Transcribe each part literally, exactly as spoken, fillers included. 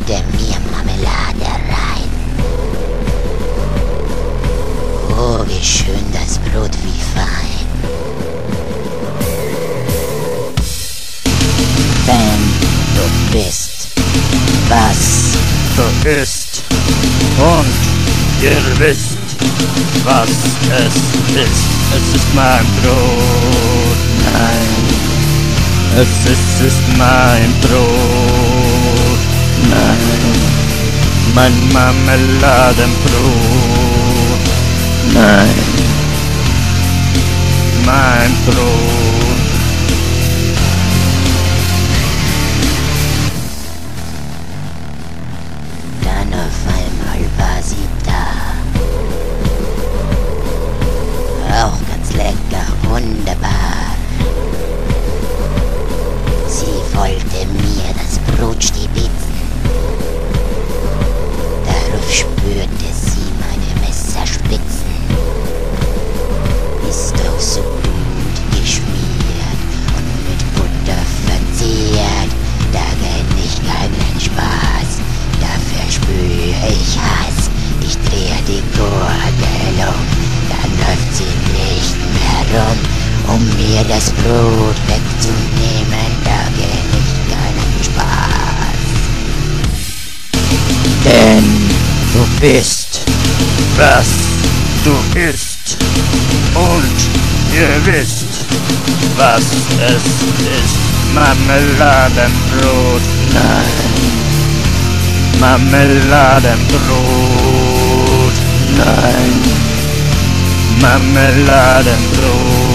schütte mir Marmelade rein. Oh, wie schön das Brot, wie fein. Wenn du bist, was du isst und ihr wisst, was es ist. Es ist mein Brot, nein, es ist, ist mein Brot, nein, mein Marmeladenbrot, nein, mein Brot. Dann auf einmal war sie da. Auch ganz lecker, wunderbar. Sie wollte mir das Brot stibitzen. Darauf spürte sie meine Messerspitzen. Ist doch so gut geschmiert und mit Butter verzehrt. Da kenn ich keinen Spaß, da verspüre ich Hass. Ich drehe die Gurgel um, dann läuft sie nicht mehr rum, um mir das Brot wegzunehmen. Da kenn ich keinen Spaß. Denn du bist, was du isst und ihr wisst, was es ist. Marmeladenbrot, nein, Marmeladenbrot, nein, Marmeladenbrot,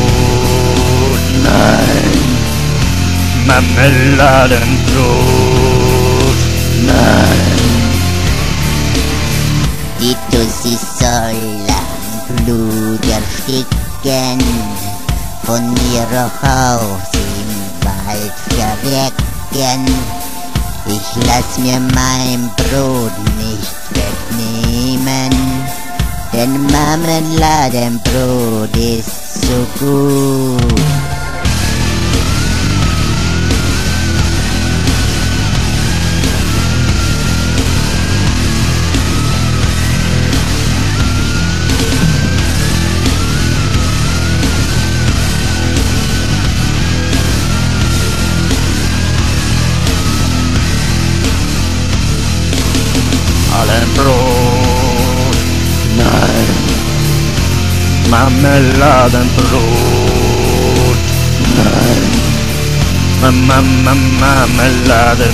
nein, Marmeladenbrot, nein. Die Tussi soll am Blut ersticken, von ihrer Haus im Wald verrecken. Ich lass mir mein Brot nicht wegnehmen, denn Marmeladenbrot ist so gut. Brot, nein, Marmeladenbrot, nein, Ma -ma Marmeladenbrot,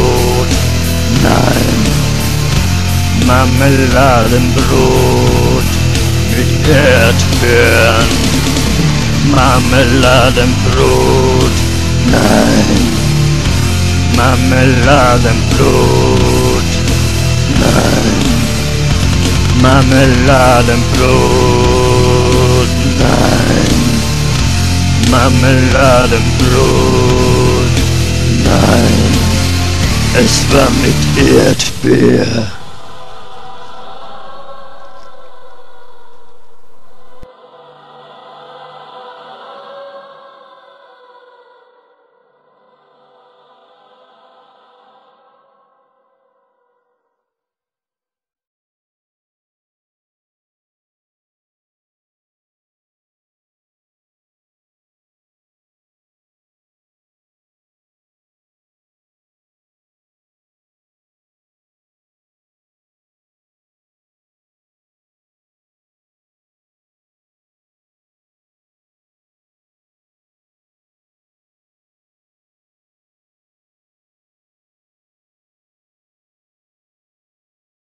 nein, Marmeladenbrot mit Erdbeeren, Marmeladenbrot, nein, Marmeladenbrot, nein, Marmeladenbrot, nein, Marmeladenbrot, nein, es war mit Erdbeer.